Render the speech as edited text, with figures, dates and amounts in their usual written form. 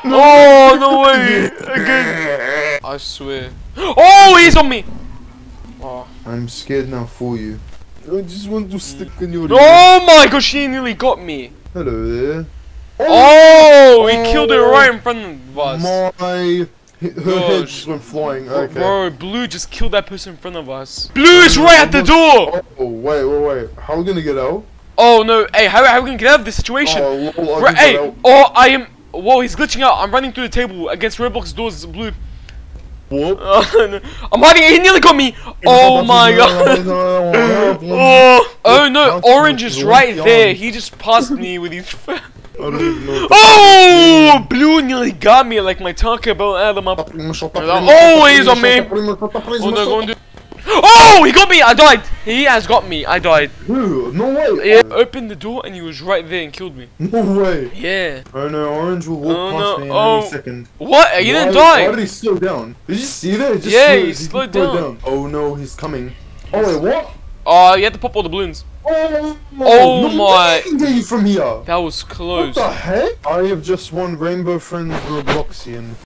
Oh, no way. Again. I swear. Oh, he's on me. Oh. I'm scared now for you. I just want to stick in your ear. Oh my gosh, she nearly got me. Hello there. Oh, he killed her right in front of us. Her head just went flying. Okay. Bro, Blue just killed that person in front of us. Blue is right at the door. Oh, wait. How are we gonna get out? Oh no, hey, how are we gonna get out of this situation? Oh, lol, Right, hey, I am. Whoa, he's glitching out. I'm running through the table against Roblox doors. Blue. What? No. I'm hiding. He nearly got me. Oh my god. Oh no, Orange is right there. He just passed me with his. I don't even know. Oh, Blue nearly got me like my Taco Bell Adam up. Oh, he's on me. Oh no, go and do. Oh, he got me. I died. He has got me. I died. Dude, no way. Yeah, opened the door and he was right there and killed me. No way. Yeah. Oh no, Orange will walk past me in any second. What? He didn't die. Why did he slow down? Did you see that? He slowed down. Oh no, he's coming. Oh wait, what? You had to pop all the balloons. Oh my! I can get you from here. That was close. What the heck? I have just won Rainbow Friends Robloxian.